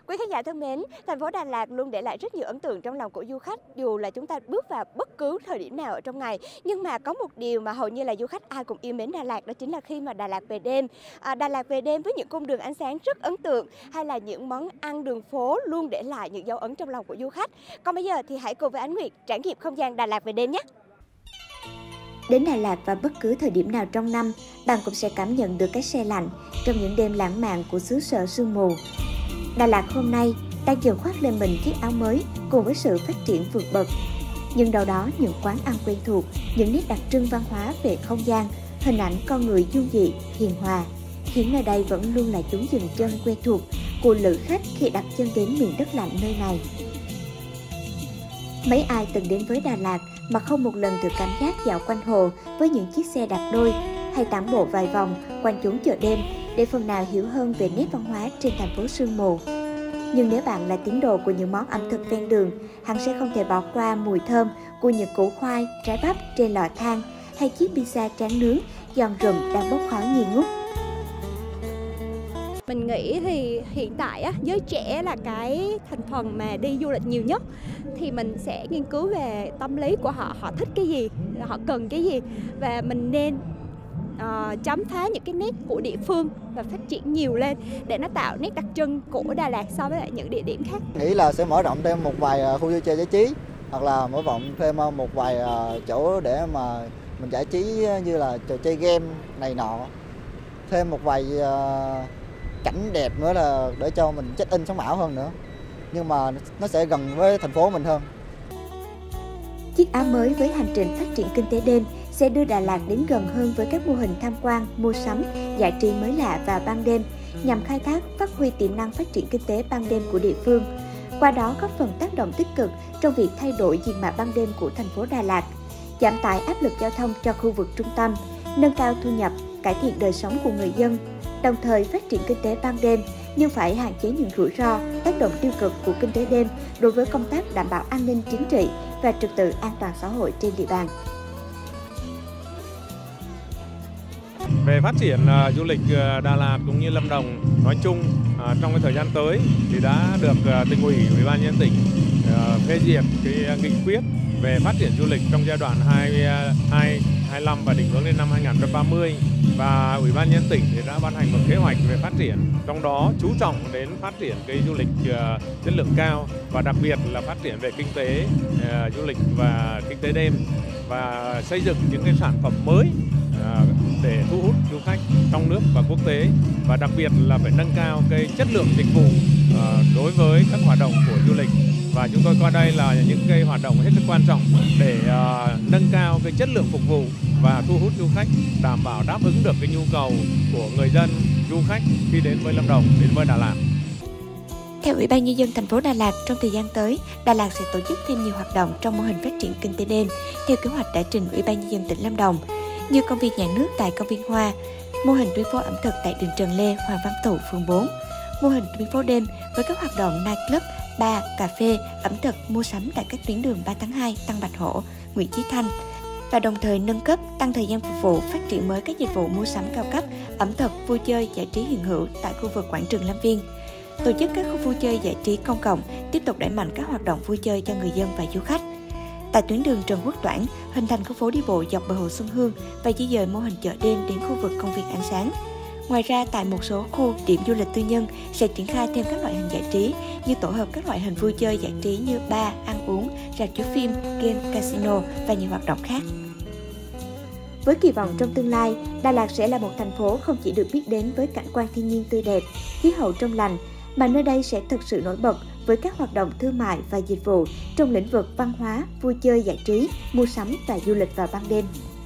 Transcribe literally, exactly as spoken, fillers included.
Quý khán giả thân mến, thành phố Đà Lạt luôn để lại rất nhiều ấn tượng trong lòng của du khách dù là chúng ta bước vào bất cứ thời điểm nào ở trong ngày. Nhưng mà có một điều mà hầu như là du khách ai cũng yêu mến Đà Lạt, đó chính là khi mà Đà Lạt về đêm. À, Đà Lạt về đêm với những cung đường ánh sáng rất ấn tượng hay là những món ăn đường phố luôn để lại những dấu ấn trong lòng của du khách. Còn bây giờ thì hãy cùng với Ánh Nguyệt trải nghiệm không gian Đà Lạt về đêm nhé. Đến Đà Lạt vào bất cứ thời điểm nào trong năm, bạn cũng sẽ cảm nhận được cái se lạnh trong những đêm lãng mạn của xứ sở sương mù. Đà Lạt hôm nay đang dần khoác lên mình chiếc áo mới cùng với sự phát triển vượt bậc. Nhưng đâu đó những quán ăn quen thuộc, những nét đặc trưng văn hóa về không gian, hình ảnh con người dung dị, hiền hòa, khiến nơi đây vẫn luôn là chốn dừng chân quen thuộc của lữ khách khi đặt chân đến miền đất lạnh nơi này. Mấy ai từng đến với Đà Lạt mà không một lần được cảm giác dạo quanh hồ với những chiếc xe đạp đôi hay tản bộ vài vòng quanh chốn chợ đêm để phần nào hiểu hơn về nét văn hóa trên thành phố sương mù. Nhưng nếu bạn là tín đồ của những món ẩm thực ven đường, hẳn sẽ không thể bỏ qua mùi thơm của những củ khoai, trái bắp trên lò than hay chiếc pizza tráng nướng giòn rụm đang bốc khói nghi ngút. Mình nghĩ thì hiện tại á, giới trẻ là cái thành phần mà đi du lịch nhiều nhất, thì mình sẽ nghiên cứu về tâm lý của họ, họ thích cái gì, họ cần cái gì, và mình nên uh, khám phá những cái nét của địa phương và phát triển nhiều lên để nó tạo nét đặc trưng của Đà Lạt so với lại những địa điểm khác. Nghĩ là sẽ mở rộng thêm một vài khu vui chơi giải trí, hoặc là mở rộng thêm một vài chỗ để mà mình giải trí như là trò chơi game này nọ, thêm một vài cảnh đẹp nữa là để cho mình check in sống ảo hơn nữa, nhưng mà nó sẽ gần với thành phố mình hơn. Chiếc áo mới với hành trình phát triển kinh tế đêm sẽ đưa Đà Lạt đến gần hơn với các mô hình tham quan, mua sắm, giải trí mới lạ vào ban đêm, nhằm khai thác, phát huy tiềm năng phát triển kinh tế ban đêm của địa phương. Qua đó góp phần tác động tích cực trong việc thay đổi diện mạo ban đêm của thành phố Đà Lạt, giảm tải áp lực giao thông cho khu vực trung tâm, nâng cao thu nhập, cải thiện đời sống của người dân, đồng thời phát triển kinh tế ban đêm nhưng phải hạn chế những rủi ro, tác động tiêu cực của kinh tế đêm đối với công tác đảm bảo an ninh chính trị và trật tự an toàn xã hội trên địa bàn. Về phát triển uh, du lịch uh, Đà Lạt cũng như Lâm Đồng nói chung uh, trong cái thời gian tới thì đã được uh, tỉnh ủy, ủy ban nhân dân tỉnh uh, phê duyệt cái uh, nghị quyết về phát triển du lịch trong giai đoạn hai nghìn không trăm hai mươi lăm và định hướng đến năm hai nghìn không trăm ba mươi, và ủy ban nhân dân tỉnh thì đã ban hành một kế hoạch về phát triển, trong đó chú trọng đến phát triển cái du lịch uh, chất lượng cao và đặc biệt là phát triển về kinh tế uh, du lịch và kinh tế đêm, và xây dựng những cái sản phẩm mới uh, để thu hút du khách trong nước và quốc tế, và đặc biệt là phải nâng cao cái chất lượng dịch vụ uh, đối với các hoạt động của du lịch. Và chúng tôi coi đây là những cái hoạt động hết sức quan trọng để uh, nâng cao cái chất lượng phục vụ và thu hút du khách, đảm bảo đáp ứng được cái nhu cầu của người dân, du khách khi đến với Lâm Đồng, đến với Đà Lạt. Theo Ủy ban Nhân dân thành phố Đà Lạt, trong thời gian tới, Đà Lạt sẽ tổ chức thêm nhiều hoạt động trong mô hình phát triển kinh tế đêm theo kế hoạch đã trình Ủy ban Nhân dân tỉnh Lâm Đồng, như công viên nhà nước tại công viên Hoa, mô hình tuyến phố ẩm thực tại đường Trần Lê, Hoàng Văn Thụ, phường bốn, mô hình tuyến phố đêm với các hoạt động night club, bar, cà phê, ẩm thực, mua sắm tại các tuyến đường ba tháng hai, Tăng Bạch Hổ, Nguyễn Chí Thanh, và đồng thời nâng cấp, tăng thời gian phục vụ, phát triển mới các dịch vụ mua sắm cao cấp, ẩm thực, vui chơi, giải trí hiện hữu tại khu vực quảng trường Lâm Viên. Tổ chức các khu vui chơi giải trí công cộng, tiếp tục đẩy mạnh các hoạt động vui chơi cho người dân và du khách. Tại tuyến đường Trần Quốc Toản, hình thành khu phố đi bộ dọc bờ hồ Xuân Hương và di dời mô hình chợ đêm đến khu vực công viên ánh sáng. Ngoài ra, tại một số khu điểm du lịch tư nhân sẽ triển khai thêm các loại hình giải trí như tổ hợp các loại hình vui chơi giải trí như bar, ăn uống, rạp chiếu phim, game, casino và nhiều hoạt động khác. Với kỳ vọng trong tương lai, Đà Lạt sẽ là một thành phố không chỉ được biết đến với cảnh quan thiên nhiên tươi đẹp, khí hậu trong lành, mà nơi đây sẽ thực sự nổi bật với các hoạt động thương mại và dịch vụ trong lĩnh vực văn hóa, vui chơi giải trí, mua sắm và du lịch vào ban đêm.